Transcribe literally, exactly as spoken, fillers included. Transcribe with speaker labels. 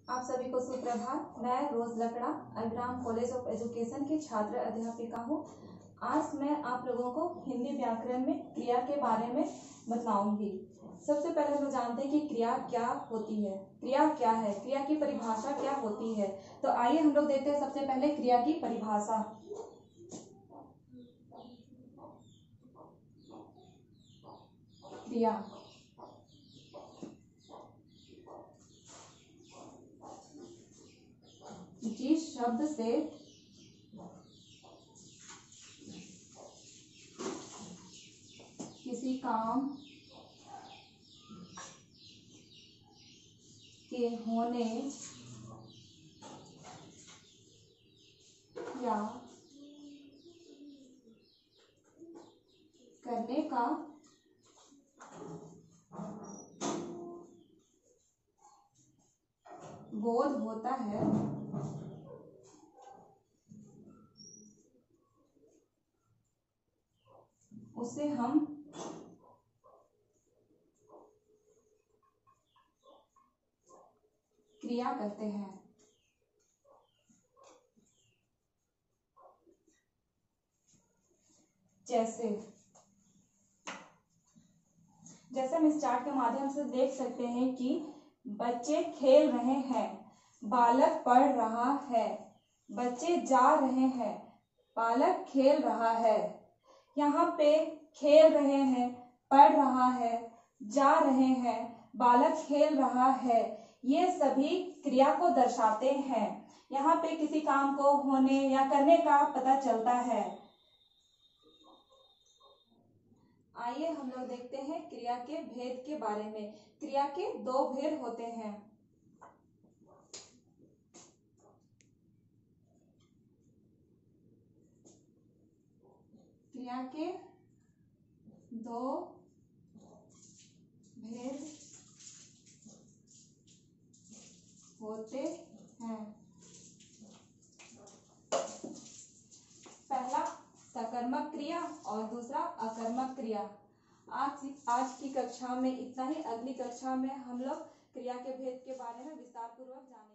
Speaker 1: आप सभी को सुप्रभात। मैं रोज लकड़ा अग्राम कॉलेज ऑफ एजुकेशन की छात्र अध्यापिका हूँ। आज मैं आप लोगों को हिंदी व्याकरण में क्रिया के बारे में बताऊंगी। सबसे पहले हम लोग जानते हैं कि क्रिया क्या होती है। क्रिया क्या है, क्रिया की परिभाषा क्या होती है। तो आइए हम लोग देखते हैं सबसे पहले क्रिया की परिभाषा। क्रिया जिस शब्द से किसी काम के होने या करने का बोध होता है उसे हम क्रिया कहते हैं। जैसे जैसे हम इस चार्ट के माध्यम से देख सकते हैं कि बच्चे खेल रहे हैं, बालक पढ़ रहा है, बच्चे जा रहे हैं, बालक खेल रहा है। यहाँ पे खेल रहे हैं, पढ़ रहा है, जा रहे हैं, बालक खेल रहा है, ये सभी क्रिया को दर्शाते हैं। यहाँ पे किसी काम को होने या करने का पता चलता है। आइए हम लोग देखते हैं क्रिया के भेद के बारे में। क्रिया के दो भेद होते हैं। क्रिया के दो भेद होते हैं। पहला सकर्मक क्रिया और दूसरा अकर्मक क्रिया। आज आज की कक्षा में इतना ही। अगली कक्षा में हम लोग क्रिया के भेद के बारे में विस्तार पूर्वक जानेंगे।